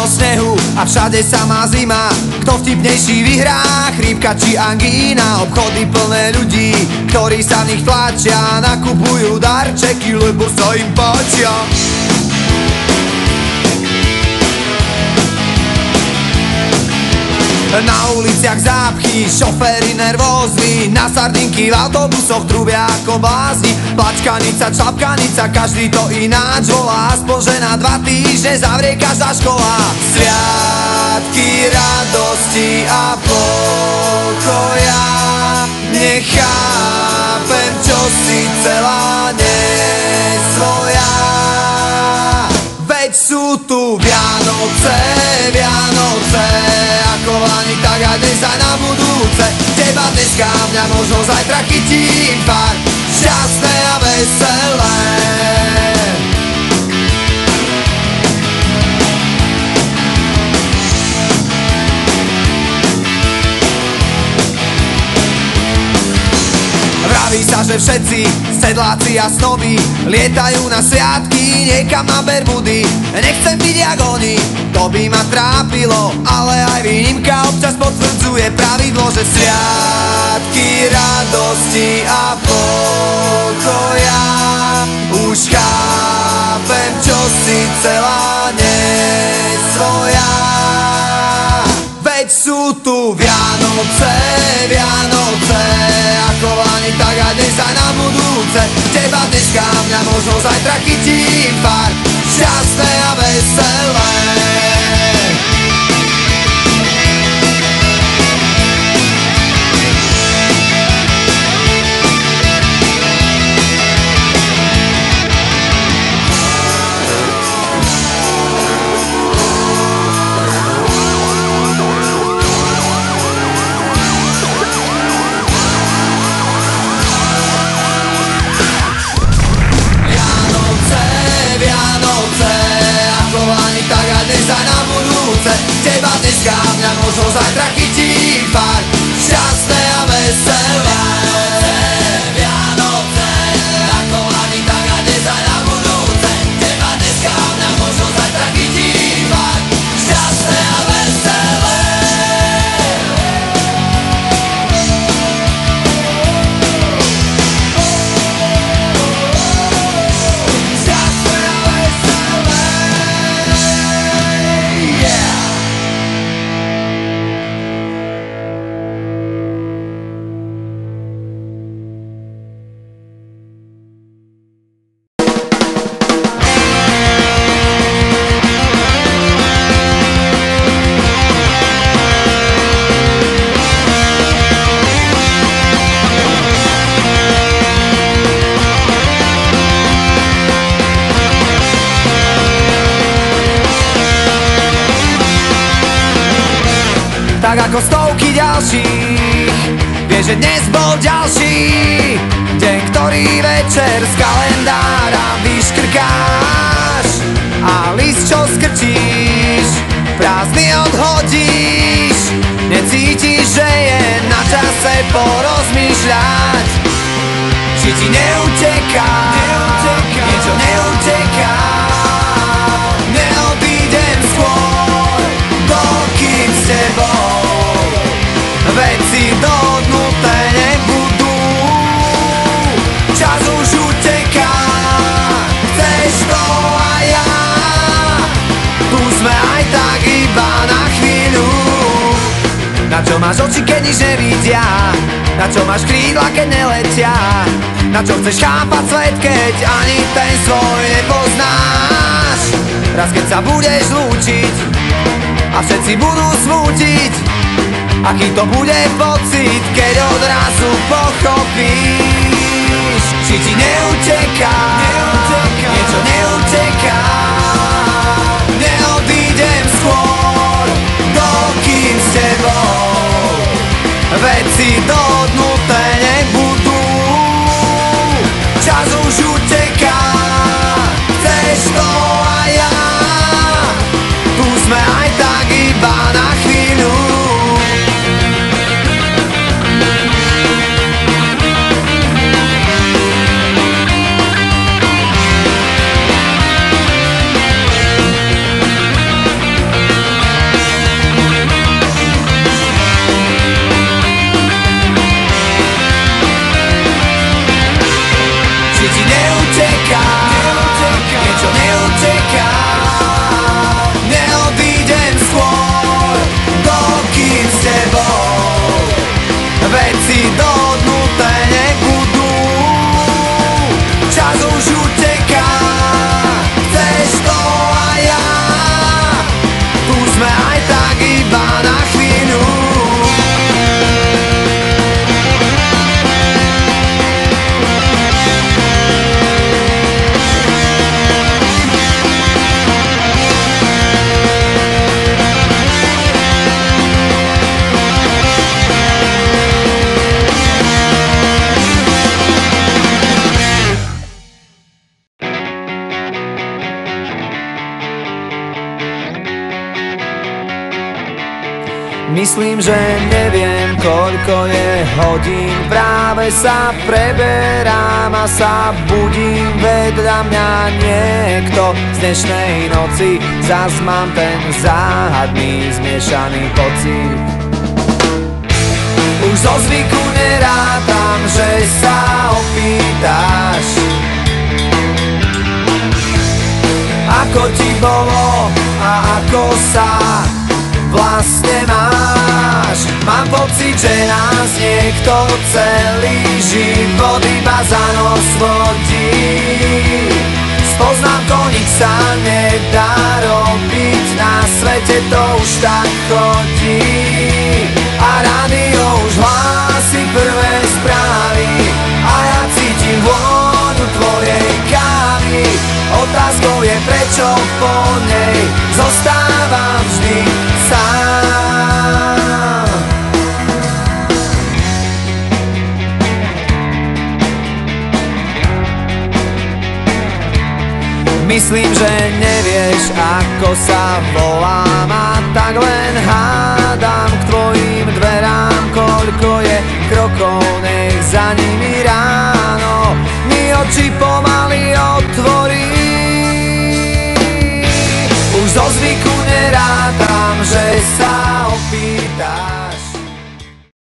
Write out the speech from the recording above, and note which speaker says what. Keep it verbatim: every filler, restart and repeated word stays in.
Speaker 1: plno snehu a všade samá zima. Kto vtipnejší vyhrá, chrípka či angína. Obchody plné ľudí, ktorí sa v nich tlačia, nakupujú darčeky, lebo sa im páčia. Na uliciach zápchy, šoféry nervózni, na sardinky v autobusoch trúbia ako blázni. Plačkanica, čapkanica, každý to ináč volá, aspoň že na dva týždne zavrie každá škola. Sviatky radosti a pokoja, nechápem, čo si celá nesvoja. Veď sú tu Vianoce, Vianoce, ako lani, tak aj dnes aj na budúce. Teba dneska, mňa možno zajtra chytí infarkt, šťastné a veselé. Vraví sa, že všetci sedláci a snoby lietajú na sviatky niekam na Bermudy. Nechcem byť jak oni, to by ma trápilo, ale aj výnimka občas potvrdzuje pravidlo, že sviatky radosti a pokoja. Už chápem, čo si celá nesvoja. Veď sú tu Vianoce, Vianoce, ako lani, tak aj dnes aj na budúce. Teba dneska, mňa možno zajtra chytí infarkt, šťastné a veselé. Teba dneska, mňa možno zajtra chytí infarkt, šťastné a veselé. Vianoce, ako lani, tak aj dnes aj na budúce. Teba dneska, mňa možno zajtra chytí infarkt, šťastné a veselé. Šťastné a veselé. Yeah. Tak ako stovky ďalších, vieš, že dnes bol ďalší deň, ktorý večer z kalendára vyškrkáš a list, čo skrčíš, prázdny odhodíš. Necítiš, že je na čase porozmýšľať, či ti neuteká, niečo neuteká. Neodídem skôr, dokým s tebou veci dohodnuté nebudú. Čas už uteká, chceš to a ja, tu sme aj tak iba na chvíľu. Na čo máš oči, keď nič nevidia? Na čo máš krídla, keď neletia? Na čo chceš chápať svet, keď ani ten svoj nepoznáš? Raz keď sa budeš lúčiť a všetci budú smútiť, aký to bude pocit, keď odrazu pochopíš, či ti neuteká, niečo neuteká. Neodídem skôr, dokým s tebou veci dohodnuté nebudú. Čas už uteká, chceš to a ja, tu sme aj tak iba na chvíľu. Myslím, že neviem, koľko je hodín. Práve sa preberám a sa budím. Vedľa mňa niekto z dnešnej noci. Zas mám ten záhadný zmiešaný pocit. Už zo zvyku nerátam, že sa opýtaš, ako ti bolo a ako sa vlastne máš. Mám pocit, že nás niekto celý život iba za nos vodí. S poznámkou nič sa nedá robiť, na svete to už tak chodí. A rádio už hlási prvé správy a ja cítim vôňu tvojej kávy. Otázkou je, prečo po nej zostávam vždy sám. Myslím, že nevieš, ako sa volám, a tak len hádam k tvojim dverám. Koľko je krokov, nech za nimi ráno mi oči pomaly otvorí. Už zo zvyku nerátam, že sa opýtam.